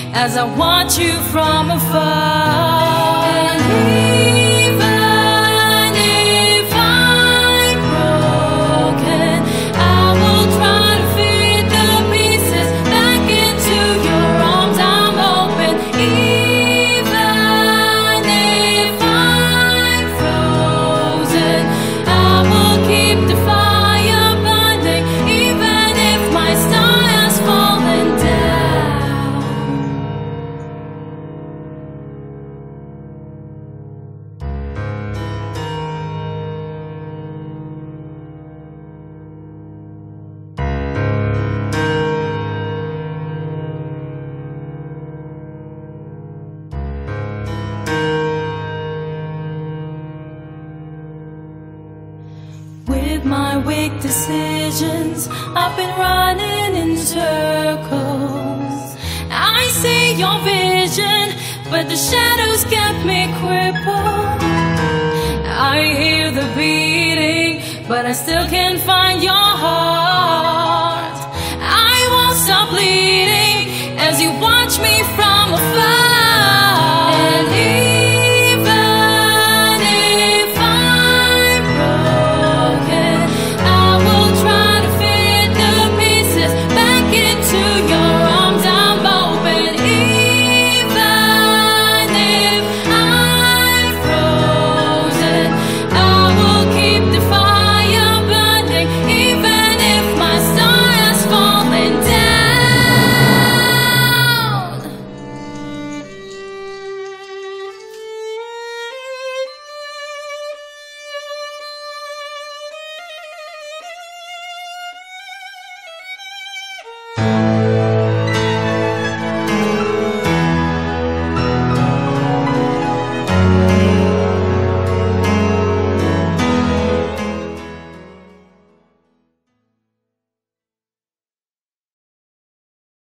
as I watch you from afar. And even if I'm broken, I will try to fit the pieces back into your arms. I'm open. Even if I'm frozen, I will keep the fire burning, even if my star has fallen down. With my weak decisions, I've been running in circles. I see your vision, but the shadows kept me crippled. I hear the beating, but I still can't find your heart. I won't stop bleeding.